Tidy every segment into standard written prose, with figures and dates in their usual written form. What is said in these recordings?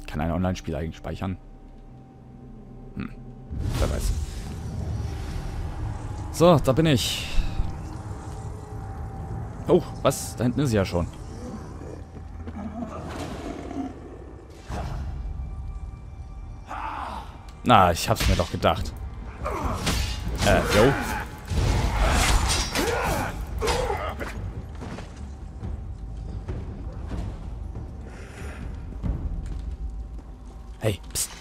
Kann ein Online-Spiel eigentlich speichern? Wer weiß. So, da bin ich. Oh, was? Da hinten ist sie ja schon. Na, ich hab's mir doch gedacht. Jo. Hey, psst.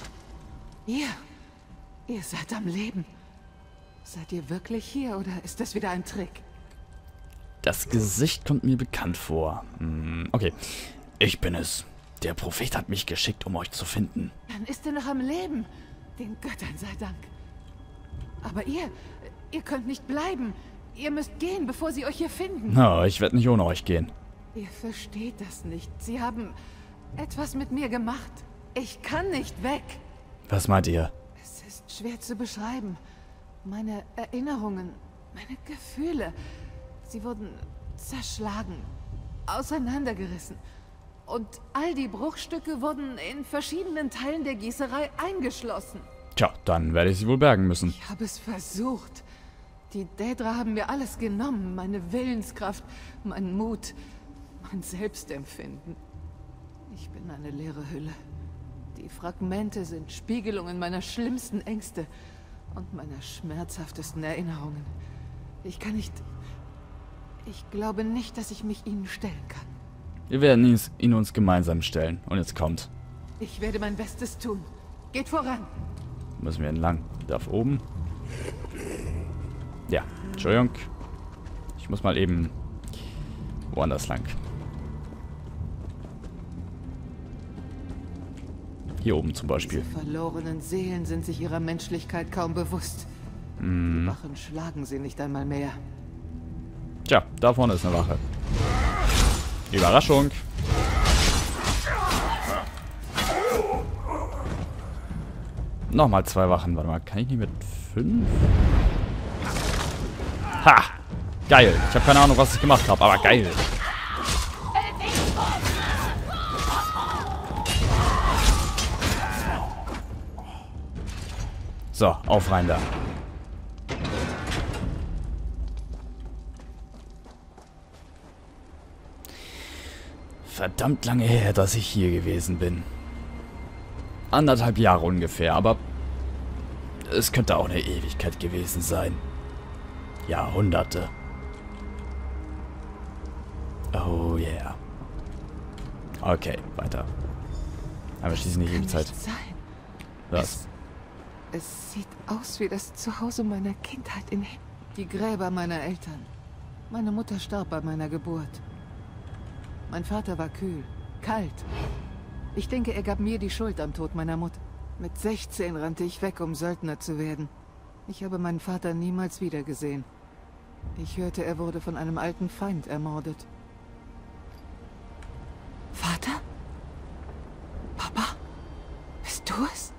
Ihr seid am Leben. Seid ihr wirklich hier oder ist das wieder ein Trick? Das Gesicht kommt mir bekannt vor. Okay, ich bin es. Der Prophet hat mich geschickt, um euch zu finden. Dann ist er noch am Leben. Den Göttern sei Dank. Aber ihr könnt nicht bleiben. Ihr müsst gehen, bevor sie euch hier finden. Na, ich werde nicht ohne euch gehen. Ihr versteht das nicht. Sie haben etwas mit mir gemacht. Ich kann nicht weg. Was meint ihr? Es ist schwer zu beschreiben. Meine Erinnerungen, meine Gefühle, sie wurden zerschlagen, auseinandergerissen. Und all die Bruchstücke wurden in verschiedenen Teilen der Gießerei eingeschlossen. Tja, dann werde ich sie wohl bergen müssen. Ich habe es versucht. Die Daedra haben mir alles genommen. Meine Willenskraft, mein Mut, mein Selbstempfinden. Ich bin eine leere Hülle. Die Fragmente sind Spiegelungen meiner schlimmsten Ängste und meiner schmerzhaftesten Erinnerungen. Ich glaube nicht, dass ich mich ihnen stellen kann. Wir werden ihn uns gemeinsam stellen. Und jetzt kommt. Ich werde mein Bestes tun. Geht voran. Müssen wir entlang. Darf oben. Ja, Entschuldigung. Ich muss mal eben woanders lang. Hier oben zum Beispiel. Diese verlorenen Seelen sind sich ihrer Menschlichkeit kaum bewusst. Die Wachen schlagen sie nicht einmal mehr. Tja, da vorne ist eine Wache. Überraschung. Nochmal 2 Wachen. Warte mal, kann ich nicht mit 5? Ha! Geil. Ich habe keine Ahnung, was ich gemacht habe, aber geil. So, auf rein da. Verdammt lange her, dass ich hier gewesen bin. 1,5 Jahre ungefähr, aber es könnte auch eine Ewigkeit gewesen sein. Jahrhunderte. Oh yeah. Okay, weiter. Aber schließlich nicht ewig Zeit. Sein. Was? Es sieht aus wie das Zuhause meiner Kindheit in die Gräber meiner Eltern. Meine Mutter starb bei meiner Geburt. Mein Vater war kühl, kalt. Ich denke, er gab mir die Schuld am Tod meiner Mutter. Mit 16 rannte ich weg, um Söldner zu werden. Ich habe meinen Vater niemals wiedergesehen. Ich hörte, er wurde von einem alten Feind ermordet. Vater? Papa? Bist du es?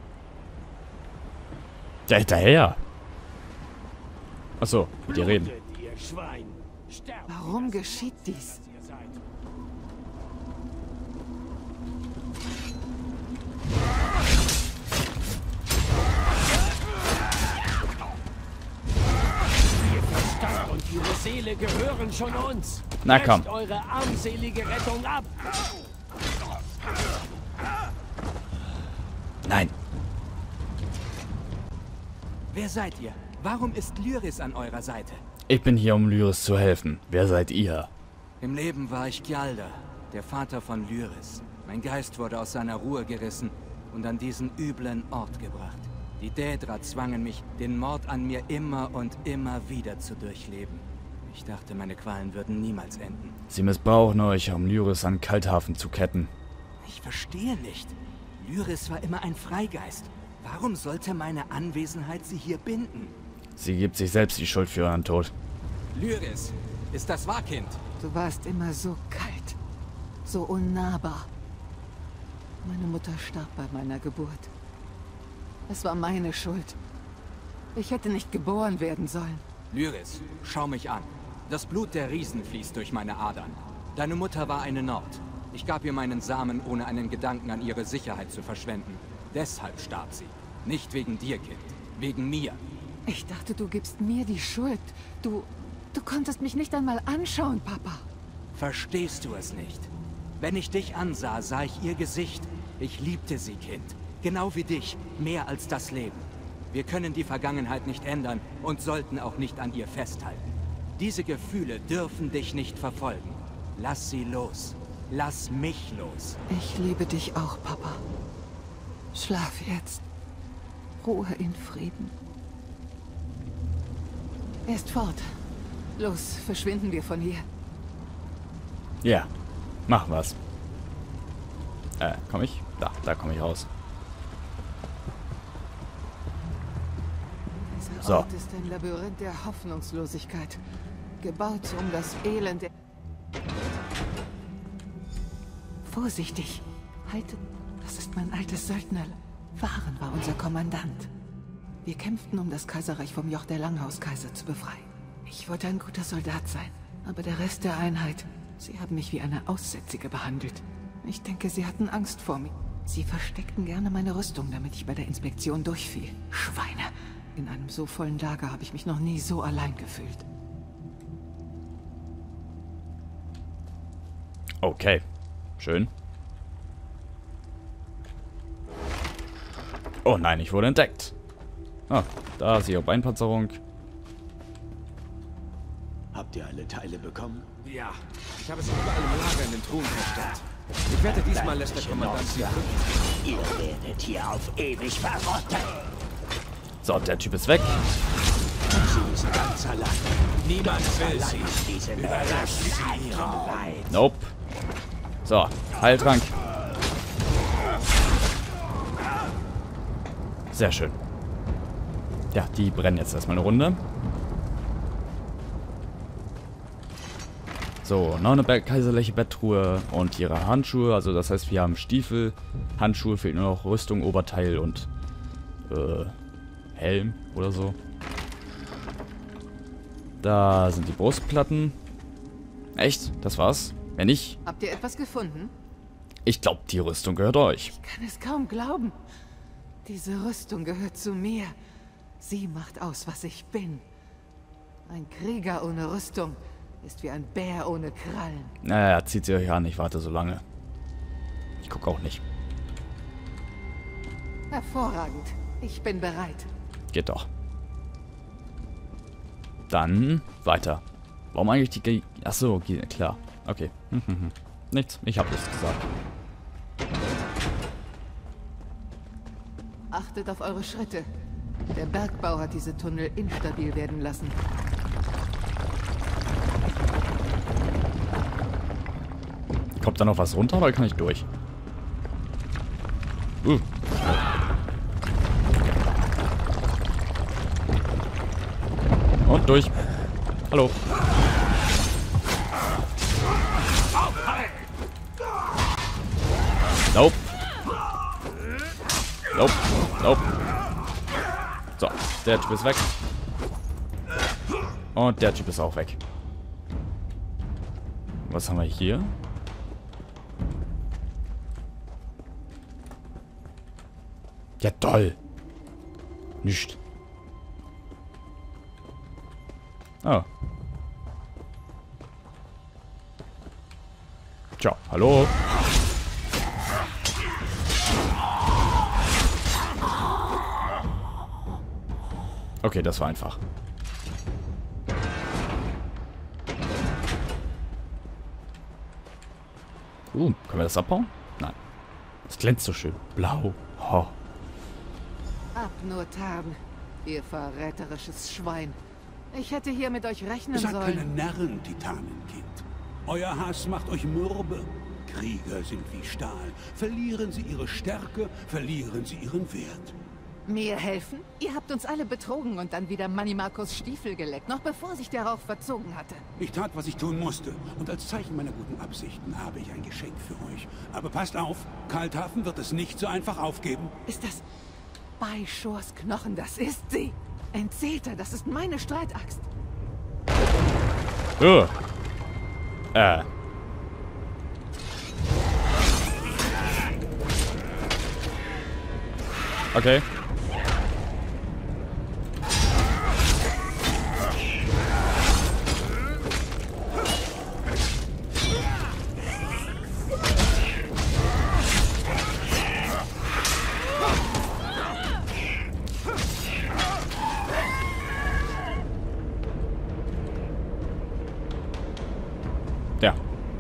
Der hinterher. Achso, mit dir reden. Warum geschieht dies? Und ihre Seele gehören schon uns. Na komm. Brecht eure armselige Rettung ab. Nein. Wer seid ihr? Warum ist Lyris an eurer Seite? Ich bin hier, um Lyris zu helfen. Wer seid ihr? Im Leben war ich Gjaldr, der Vater von Lyris. Mein Geist wurde aus seiner Ruhe gerissen und an diesen üblen Ort gebracht. Die Daedra zwangen mich, den Mord an mir immer und immer wieder zu durchleben. Ich dachte, meine Qualen würden niemals enden. Sie missbrauchen euch, um Lyris an Kalthafen zu ketten. Ich verstehe nicht. Lyris war immer ein Freigeist. Warum sollte meine Anwesenheit sie hier binden? Sie gibt sich selbst die Schuld für ihren Tod. Lyris, ist das wahr, Kind? Du warst immer so kalt, so unnahbar. Meine Mutter starb bei meiner Geburt. Es war meine Schuld. Ich hätte nicht geboren werden sollen. Lyris, schau mich an. Das Blut der Riesen fließt durch meine Adern. Deine Mutter war eine Nord. Ich gab ihr meinen Samen, ohne einen Gedanken an ihre Sicherheit zu verschwenden. Deshalb starb sie. Nicht wegen dir, Kind. Wegen mir. Ich dachte, du gibst mir die Schuld. Du konntest mich nicht einmal anschauen, Papa. Verstehst du es nicht? Wenn ich dich ansah, sah ich ihr Gesicht. Ich liebte sie, Kind. Genau wie dich. Mehr als das Leben. Wir können die Vergangenheit nicht ändern und sollten auch nicht an ihr festhalten. Diese Gefühle dürfen dich nicht verfolgen. Lass sie los. Lass mich los. Ich liebe dich auch, Papa. Schlaf jetzt. Ruhe in Frieden. Er ist fort. Los, verschwinden wir von hier. Ja, machen wir's. Komm ich? Da komme ich raus. Dieser Ort ist ein Labyrinth der Hoffnungslosigkeit. Gebaut um das Elend der... Vorsichtig! Haltet, das ist mein altes Söldner. Waren war unser Kommandant. Wir kämpften, um das Kaiserreich vom Joch der Langhauskaiser zu befreien. Ich wollte ein guter Soldat sein, aber der Rest der Einheit, sie haben mich wie eine Aussätzige behandelt. Ich denke, sie hatten Angst vor mir. Sie versteckten gerne meine Rüstung, damit ich bei der Inspektion durchfiel. Schweine! In einem so vollen Lager habe ich mich noch nie so allein gefühlt. Okay, schön. Oh nein, ich wurde entdeckt. Ah, da ist ihre Beinpanzerung. Habt ihr alle Teile bekommen? Ja, ich habe sie überall im Lager in den Truhen versteckt. Ich wette, diesmal lässt der Kommandant sie finden. Ihr werdet hier auf ewig verrotten. So, der Typ ist weg. Sie ist ganz allein. Niemand will sie. Diese Leid. Nope. So, Heiltrank. Sehr schön. Ja, die brennen jetzt erstmal eine Runde. So, noch eine kaiserliche Betttruhe und ihre Handschuhe. Also das heißt, wir haben Stiefel, Handschuhe, fehlt nur noch Rüstung, Oberteil und Helm oder so. Da sind die Brustplatten. Echt? Das war's? Wenn nicht, Habt ihr etwas gefunden? ich glaube, die Rüstung gehört euch. Ich kann es kaum glauben. Diese Rüstung gehört zu mir. Sie macht aus, was ich bin. Ein Krieger ohne Rüstung ist wie ein Bär ohne Krallen. Naja, zieht sie euch an, ich warte so lange. Ich gucke auch nicht. Hervorragend. Ich bin bereit. Geht doch. Dann weiter. Warum eigentlich die... Achso, klar. Okay. Nichts, ich habe nichts gesagt. Achtet auf eure Schritte. Der Bergbau hat diese Tunnel instabil werden lassen. Kommt da noch was runter oder kann ich durch? Und durch. Hallo. Nope. Nope. Nope. So, der Typ ist weg. Und der Typ ist auch weg. Was haben wir hier? Ja, toll. Nicht. Oh. Ciao, hallo. Okay, das war einfach. Können wir das abbauen? Nein. Das glänzt so schön. Blau. Oh. Ab nur Tarn, ihr verräterisches Schwein. Ich hätte hier mit euch rechnen Seid keine sollen. Narren, Titanenkind. Euer Hass macht euch mürbe. Krieger sind wie Stahl. Verlieren sie ihre Stärke, verlieren sie ihren Wert. Mir helfen? Ihr habt uns alle betrogen und dann wieder Manni Marcos Stiefel geleckt, noch bevor sich der Rauch verzogen hatte. Ich tat, was ich tun musste. Und als Zeichen meiner guten Absichten habe ich ein Geschenk für euch. Aber passt auf, Kalthafen wird es nicht so einfach aufgeben. Ist das... Bei Shores Knochen, das ist sie. Entseelter, das ist meine Streitaxt. Okay. Ja.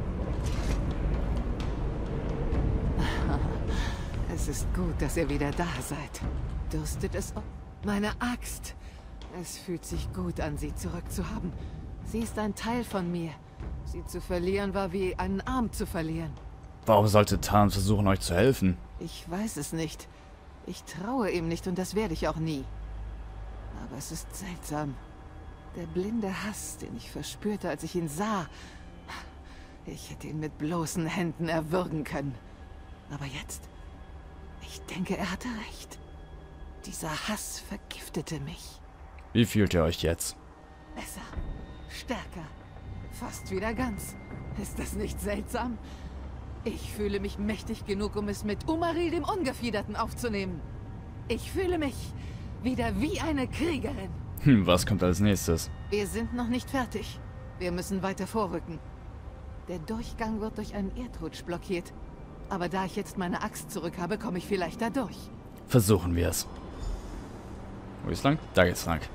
Es ist gut, dass ihr wieder da seid. Dürstet es auch? Meine Axt. Es fühlt sich gut an, sie zurückzuhaben. Sie ist ein Teil von mir. Sie zu verlieren war wie einen Arm zu verlieren. Warum sollte Tarn versuchen, euch zu helfen? Ich weiß es nicht. Ich traue ihm nicht und das werde ich auch nie. Aber es ist seltsam. Der blinde Hass, den ich verspürte, als ich ihn sah. Ich hätte ihn mit bloßen Händen erwürgen können. Aber jetzt... Ich denke, er hatte recht. Dieser Hass vergiftete mich. Wie fühlt ihr euch jetzt? Besser. Stärker. Fast wieder ganz. Ist das nicht seltsam? Ich fühle mich mächtig genug, um es mit Umaril dem Ungefiederten aufzunehmen. Ich fühle mich wieder wie eine Kriegerin. Was kommt als nächstes? Wir sind noch nicht fertig. Wir müssen weiter vorrücken. Der Durchgang wird durch einen Erdrutsch blockiert. Aber da ich jetzt meine Axt zurück habe, komme ich vielleicht da durch. Versuchen wir es. Wo geht's lang? Da geht's lang.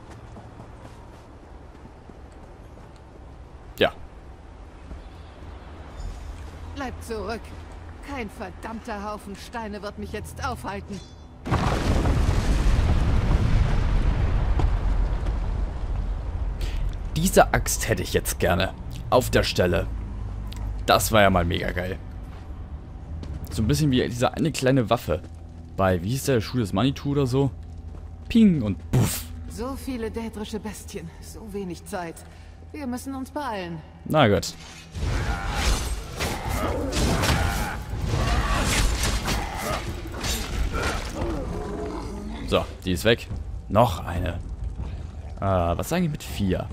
Ja. Bleib zurück. Kein verdammter Haufen Steine wird mich jetzt aufhalten. Diese Axt hätte ich jetzt gerne. Auf der Stelle. Das war ja mal mega geil. So ein bisschen wie diese eine kleine Waffe. Bei, wie hieß der, Schuh des Manitou oder so? Ping und puff. So viele dädrische Bestien. So wenig Zeit. Wir müssen uns beeilen. Na gut. So, die ist weg. Noch eine. Was eigentlich mit 4?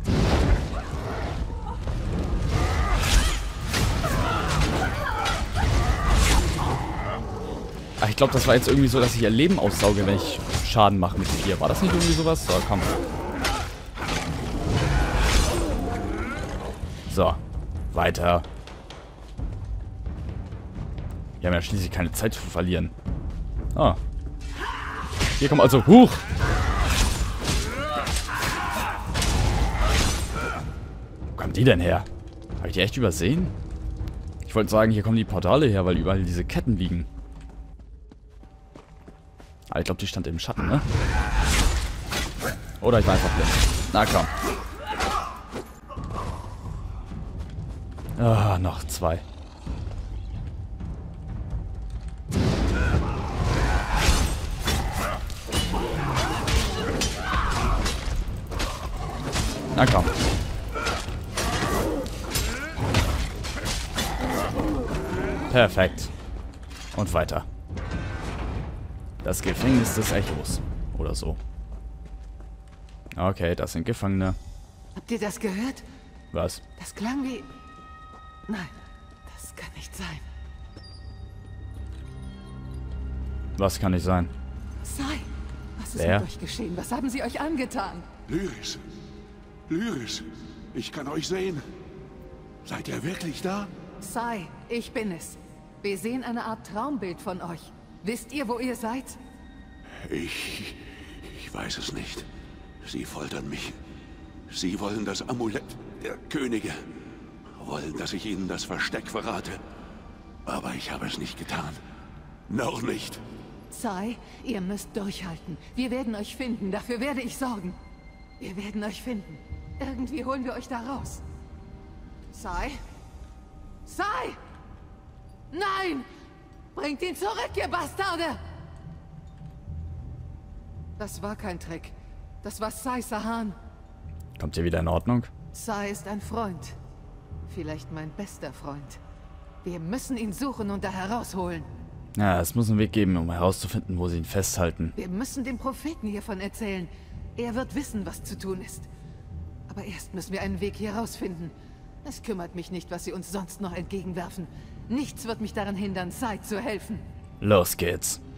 Ach, ich glaube, das war jetzt irgendwie so, dass ich ihr Leben aussauge, wenn ich Schaden mache mit 4. War das nicht irgendwie sowas? So, komm. So, weiter. Wir haben ja schließlich keine Zeit zu verlieren. Ah. Hier kommt also... Huch! Wo kommen die denn her? Habe ich die echt übersehen? Ich wollte sagen, hier kommen die Portale her, weil überall diese Ketten liegen. Aber ich glaube, die stand im Schatten, ne? Oder ich war einfach blind. Na komm. Ah, noch 2. Na komm. Perfekt. Und weiter. Das Gefängnis des Echos. Oder so. Okay, das sind Gefangene. Habt ihr das gehört? Was? Das klang wie... Nein, das kann nicht sein. Was kann nicht sein? Sai, was ist Wer? mit euch geschehen? Was haben sie euch angetan? Lyris. Lyris, ich kann euch sehen. Seid ihr wirklich da? Sai, ich bin es. Wir sehen eine Art Traumbild von euch. Wisst ihr, wo ihr seid? Ich weiß es nicht. Sie foltern mich. Sie wollen das Amulett der Könige. Wollen, dass ich ihnen das Versteck verrate. Aber ich habe es nicht getan. Noch nicht. Sai, ihr müsst durchhalten. Wir werden euch finden. Dafür werde ich sorgen. Wir werden euch finden. Irgendwie holen wir euch da raus. Sai? Sai! Nein! Bringt ihn zurück, ihr Bastarde! Das war kein Trick. Das war Sai Sahan. Kommt ihr wieder in Ordnung? Sai ist ein Freund. Vielleicht mein bester Freund. Wir müssen ihn suchen und da herausholen. Ja, es muss einen Weg geben, um herauszufinden, wo sie ihn festhalten. Wir müssen dem Propheten hiervon erzählen. Er wird wissen, was zu tun ist. Aber erst müssen wir einen Weg hier rausfinden. Es kümmert mich nicht, was sie uns sonst noch entgegenwerfen. Nichts wird mich daran hindern, Sai zu helfen. Los geht's.